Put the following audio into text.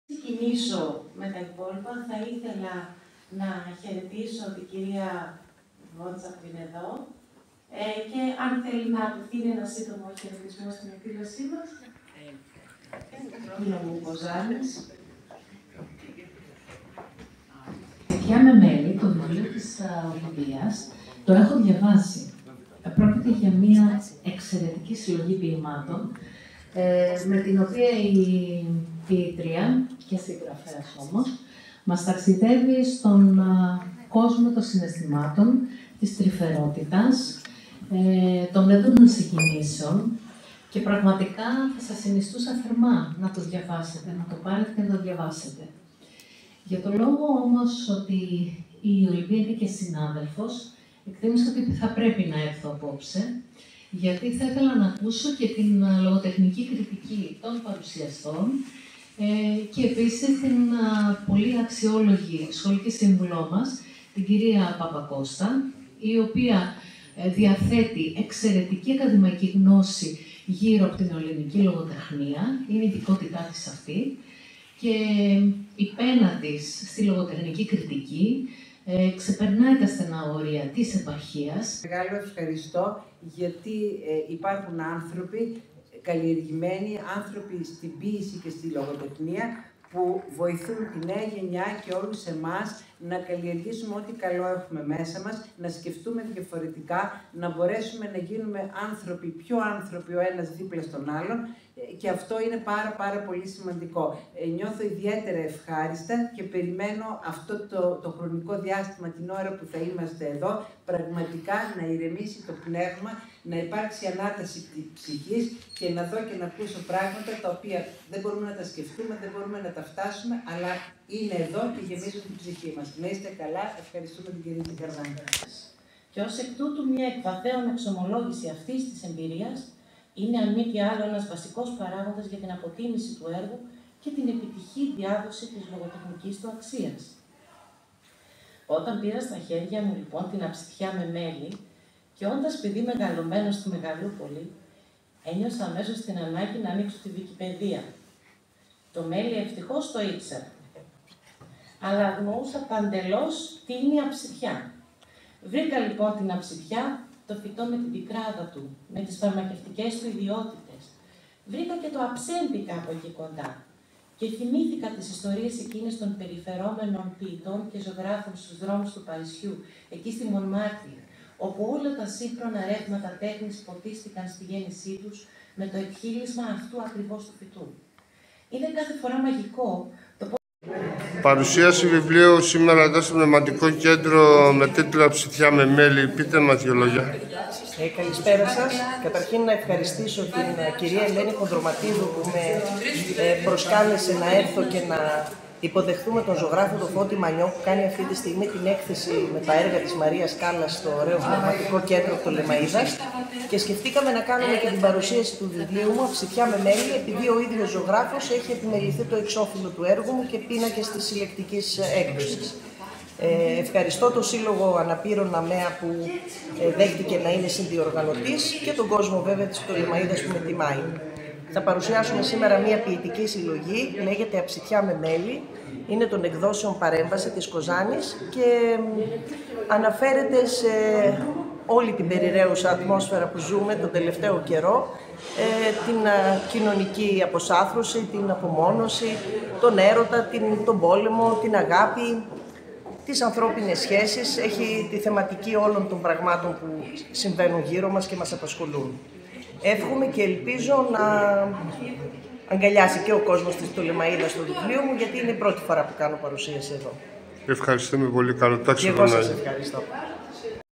Ξεκινήσω με τα υπόλοιπα. Θα ήθελα να χαιρετήσω την κυρία Βόντσα που είναι εδώ και αν θέλει να απευθύνει ένα σύντομο χαιρετισμό στην εκδήλωσή μας. Κύριε μου Μποζάνης. Παιδιά με μέλη, το βιβλίο της Ολυμπίας, το έχω διαβάσει. Πρόκειται για μια εξαιρετική συλλογή ποιημάτων, με την οποία η ποιήτρια και συγγραφέας όμως μας ταξιδεύει στον κόσμο των συναισθημάτων, της τρυφερότητας, των έντονων συγκινήσεων και πραγματικά θα σας συνιστούσα θερμά να το διαβάσετε, να το πάρετε και να το διαβάσετε. Για τον λόγο όμως ότι η Ολυμπία είναι και συνάδελφος, εκτίμησα ότι θα πρέπει να έρθω απόψε, γιατί θα ήθελα να ακούσω και την λογοτεχνική κριτική των παρουσιαστών και επίσης την πολύ αξιόλογη σχολική σύμβουλό μας, την κυρία Παπακώστα, η οποία διαθέτει εξαιρετική ακαδημαϊκή γνώση γύρω από την ελληνική λογοτεχνία, είναι η ειδικότητά της αυτή, και η πένα της στη λογοτεχνική κριτική ξεπερνάει τα στενά όρια της επαρχίας. Μεγάλο ευχαριστώ, γιατί υπάρχουν άνθρωποι καλλιεργημένοι, άνθρωποι στην ποίηση και στη λογοτεχνία, που βοηθούν τη νέα γενιά και όλους εμάς να καλλιεργήσουμε ό,τι καλό έχουμε μέσα μας, να σκεφτούμε διαφορετικά, να μπορέσουμε να γίνουμε άνθρωποι, πιο άνθρωποι ο ένας δίπλα στον άλλον, και αυτό είναι πάρα πολύ σημαντικό. Νιώθω ιδιαίτερα ευχάριστα και περιμένω αυτό το χρονικό διάστημα, την ώρα που θα είμαστε εδώ, πραγματικά να ηρεμήσει το πνεύμα, να υπάρξει ανάταση ψυχής και να δω και να ακούσω πράγματα τα οποία δεν μπορούμε να τα σκεφτούμε, δεν μπορούμε να τα φτάσουμε, αλλά είναι εδώ και γεμίζουν την ψυχή μας. Να είστε καλά, ευχαριστούμε την κυρία Καρδάνη. Και ως εκ τούτου, μια εκβαθέων εξομολόγηση αυτής της εμπειρίας είναι, αν μη τι άλλο, ένας βασικός παράγοντας για την αποτίμηση του έργου και την επιτυχή διάδοση της λογοτεχνικής του αξίας. Όταν πήρα στα χέρια μου λοιπόν την Αψιτιά με μέλη, και όντας παιδί μεγαλωμένο στη Μεγαλούπολη, ένιωσα αμέσως την ανάγκη να ανοίξω τη Βικιπαιδεία. Το μέλι ευτυχώς το ήξερα, αλλά αγνοούσα παντελώς τι είναι η Αψιτιά. Βρήκα λοιπόν την Αψιτιά, το φυτό με την πικράδα του, με τις φαρμακευτικές του ιδιότητες. Βρήκα και το αψέντη κάπου εκεί κοντά και θυμήθηκα τις ιστορίες εκείνες των περιφερόμενων ποιητών και ζωγράφων στους δρόμους του Παρισιού, εκεί στη Μονμάρτυρ, όπου όλα τα σύγχρονα ρεύματα τέχνης ποτίστηκαν στη γέννησή τους με το εκχύλισμα αυτού ακριβώς του φυτού. Είναι κάθε φορά μαγικό το πώς... Παρουσίαση βιβλίου σήμερα εδώ στο Πνευματικό Κέντρο με τίτλο «Αψιτιά με μέλι». Πείτε μας δύο λόγια. Καλησπέρα σας. Καταρχήν να ευχαριστήσω την κυρία Ελένη Χονδροματίδου που με προσκάλεσε να έρθω και να υποδεχθούμε τον ζωγράφο τον Φώτη Μανιό, που κάνει αυτή τη στιγμή την έκθεση με τα έργα της Μαρίας Κάλλας στο ωραίο Πνευματικό Κέντρο του Λεμαΐδας, και σκεφτήκαμε να κάνουμε και την παρουσίαση του βιβλίου μου «Αψιτιά με μέλι», επειδή ο ίδιος ζωγράφος έχει επιμεληθεί το εξώφυλλο του έργου μου και πίνακες της συλλεκτικής έκδοσης. Ευχαριστώ το Σύλλογο Αναπήρων ΑΜΕΑ που δέχτηκε να είναι συνδιοργανωτής και τον κόσμο βέβαια της Πτολεμαΐδας που με τιμάει. Θα παρουσιάσουμε σήμερα μία ποιητική συλλογή, λέγεται «Αψιτιά με μέλι», είναι των εκδόσεων Παρέμβαση της Κοζάνης και αναφέρεται σε όλη την περιραίουσα ατμόσφαιρα που ζούμε τον τελευταίο καιρό, την κοινωνική αποσάθρωση, την απομόνωση, τον έρωτα, τον πόλεμο, την αγάπη, τις ανθρώπινες σχέσεις, έχει τη θεματική όλων των πραγμάτων που συμβαίνουν γύρω μας και μας απασχολούν. Εύχομαι και ελπίζω να αγκαλιάσει και ο κόσμος της Πτολεμαΐδας στο βιβλίο μου, γιατί είναι η πρώτη φορά που κάνω παρουσίαση εδώ. Ευχαριστούμε πολύ. Καλό ταξίδι. Και εγώ σας ευχαριστώ.